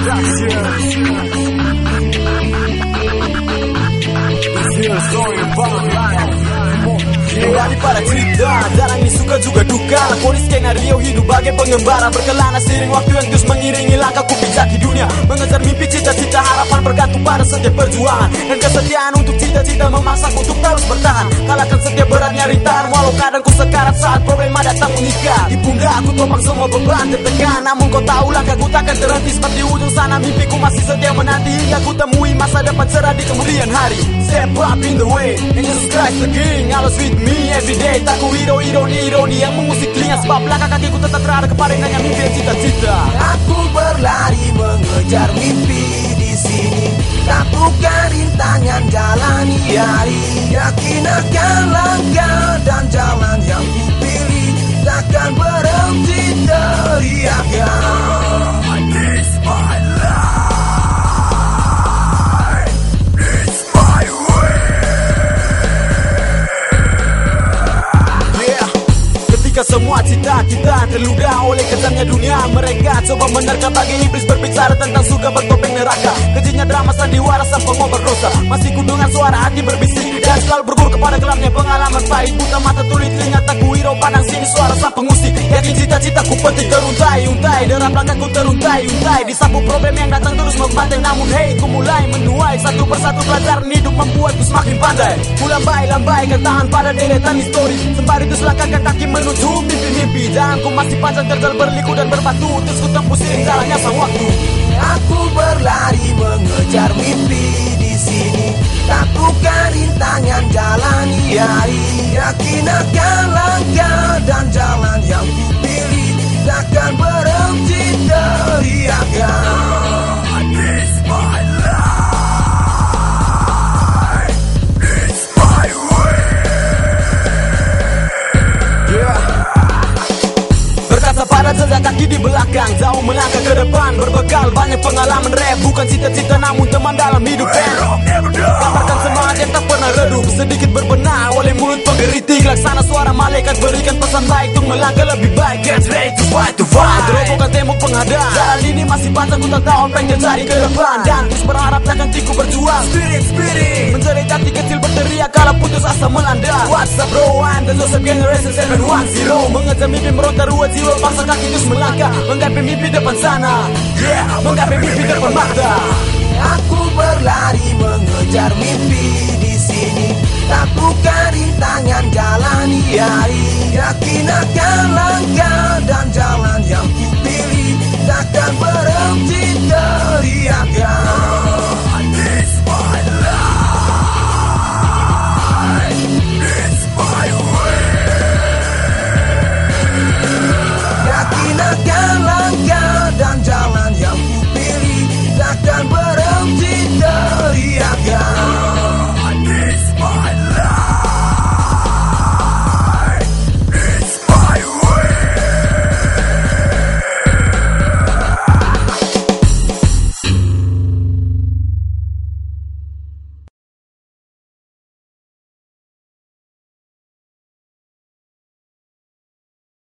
Kembali pada cerita, jalani suka juga duka. Lakoni skenario hidup bagai pengembara, berkelana seiring waktu yang terus mengiringi langkahku pijaki dunia. Mengejar mimpi, cita-cita, harapan bergantung pada setiap perjuangan. Dan kesetiaan untuk cita-cita memaksaku untuk terus bertahan. Kalahkan setiap beratnya rintangan, walau kadang ku sekarat saat problema datang mengikat. Di pundak aku topang semua beban tertekan, namun kau tahu langkahku takkan terhenti. Seperti ujung sana mimpiku masih setia menanti, hingga ku temui masa depan cerah di kemudian hari. Step up in the way, and Jesus Christ the King, always with me every day. Tak ku ironi yang mengusik telinga, sebab langkah kakiku tetap terarah kepada yang mimpi dan cita-cita. Aku berlari mengejar mimpi di sini, tak buka rintangan jalani hari. Yakin akan langkah dan jalan yang ku pilih, takkan berhenti teriakan. This my life, this my way. Yeah. Ketika semua cita-cita terludah oleh kejamnya dunia, mereka coba menerka bagi iblis berbicara tentang surga bertopeng neraka. Kejinya drama sandiwara sang pengobar dosa, masih ku dengar suara hati berbisik dan selalu berguru kepada gelapnya pengalaman pahit. Buta mata tuli telinga tak ku hirau, pandang sini suara sang pengusik. Yakin cita-citaku penting teruntai-untai, derap langkahku teruntai-untai. Disapu problem yang datang terus membantai, namun hey ku mulai menuai. Satu persatu pelajaran hidup membuatku semakin pandai. Ku lambai-lambai ketahan pada deretan histori, sembari terus langkahkan kaki menuju mimpi-mimpi. Jalanku masih panjang terjal berliku dan berbatu, terus ku tempuh seiring jalannya sang waktu. Aku berlari mengejar mimpi di sini, tak buka rintangan jalani hari. Yakin akan langkah dan jalan yang ku pilih, takkan berhenti teriakan. This my life, this my way. Yeah. Berkaca pada jejak kaki di belakang, jauh melangkah ke depan, berbekal banyak pengalaman rap. Bukan cita-cita namun teman dalam hidup band. Gambarkan semangat yang tak pernah redup, sedikit berbenah oleh mulut penggeritik. Laksana suara malaikat berikan pesan baik untuk melangkah lebih baik. Get ready to fight, to fight. Terobohkan tembok penghadang, jalan ini masih panjang, ku tak tahu apa yang terjadi ke depan. Dan terus berharap takkan tiku berjuang. Spirit menjerit hati kecil berteriak kalau putus asa melanda. What's up bro, I'm the Joseph Generation 710. Mengejar mimpi meronta ruas jiwa, paksa kaki terus melangkah, menggapai mimpi depan sana. Yeah, menggapai mimpi depan mata. Aku berlari mengejar mimpi di sini, tak buka rintangan jalani hari. Yakin akan langkah dan jalan yang ku pilih, takkan berhenti teriakan. This my life, this my way. Yakin akan langkah dan jalan yang ku pilih, takkan berhenti teriakan. This my